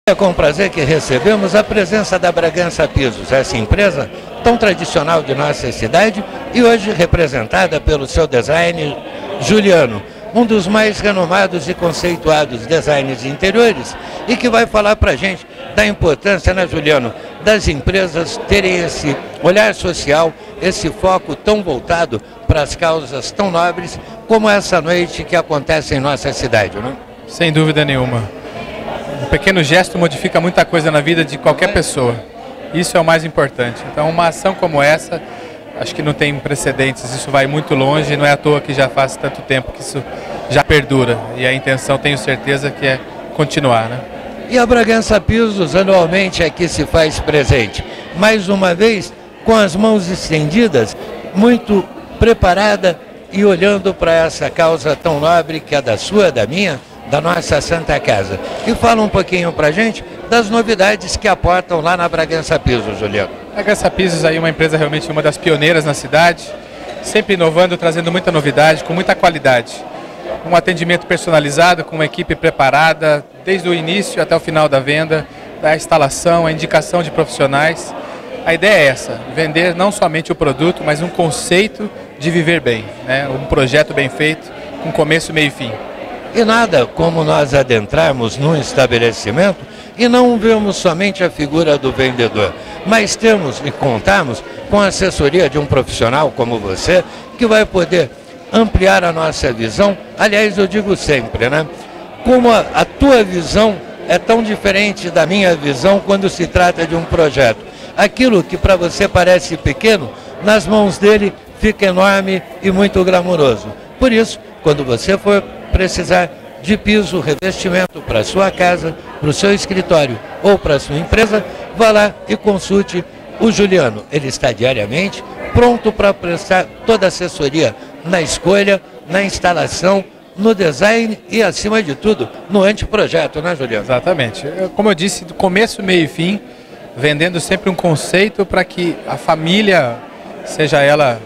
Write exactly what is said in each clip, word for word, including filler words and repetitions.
É com prazer que recebemos a presença da Bragança Pisos, essa empresa tão tradicional de nossa cidade e hoje representada pelo seu design Juliano, um dos mais renomados e conceituados designers de interiores e que vai falar para a gente da importância, né, Juliano, das empresas terem esse olhar social, esse foco tão voltado para as causas tão nobres como essa noite que acontece em nossa cidade, não? Sem dúvida nenhuma. Um pequeno gesto modifica muita coisa na vida de qualquer pessoa. Isso é o mais importante. Então, uma ação como essa, acho que não tem precedentes, isso vai muito longe, não é à toa que já faz tanto tempo que isso já perdura. E a intenção, tenho certeza, que é continuar, né? E a Bragança Pisos anualmente aqui se faz presente. Mais uma vez, com as mãos estendidas, muito preparada e olhando para essa causa tão nobre que é da sua, da minha, da nossa Santa Casa. E fala um pouquinho para a gente das novidades que aportam lá na Bragança Pisos, Juliano. A Bragança Pisos aí é uma empresa realmente uma das pioneiras na cidade, sempre inovando, trazendo muita novidade, com muita qualidade. Um atendimento personalizado, com uma equipe preparada, desde o início até o final da venda, da instalação, a indicação de profissionais. A ideia é essa, vender não somente o produto, mas um conceito de viver bem, né? Um projeto bem feito, com começo, meio e fim. E nada como nós adentrarmos num estabelecimento e não vemos somente a figura do vendedor, mas temos e contarmos com a assessoria de um profissional como você, que vai poder ampliar a nossa visão. Aliás, eu digo sempre, né? Como a, a tua visão é tão diferente da minha visão quando se trata de um projeto. Aquilo que para você parece pequeno, nas mãos dele fica enorme e muito glamouroso. Por isso, quando você for precisar de piso, revestimento para sua casa, para o seu escritório ou para a sua empresa, vá lá e consulte o Juliano. Ele está diariamente pronto para prestar toda a assessoria na escolha, na instalação, no design e, acima de tudo, no anteprojeto, né, Juliano? Exatamente. Como eu disse, do começo, meio e fim, vendendo sempre um conceito para que a família, seja ela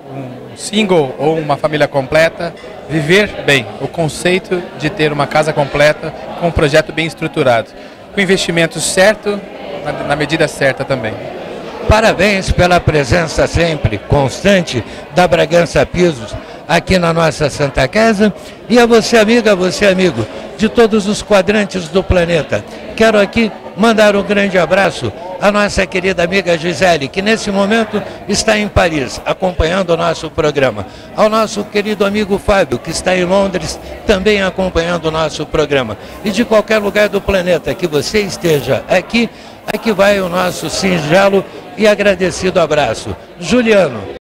um single ou uma família completa, viver bem. O conceito de ter uma casa completa com um projeto bem estruturado. Com investimento certo, na, na medida certa também. Parabéns pela presença sempre constante da Bragança Pisos aqui na nossa Santa Casa. E a você, amiga, a você, amigo, de todos os quadrantes do planeta. Quero aqui mandar um grande abraço à nossa querida amiga Gisele, que nesse momento está em Paris, acompanhando o nosso programa. Ao nosso querido amigo Fábio, que está em Londres, também acompanhando o nosso programa. E de qualquer lugar do planeta que você esteja aqui, aqui vai o nosso singelo e agradecido abraço. Juliano.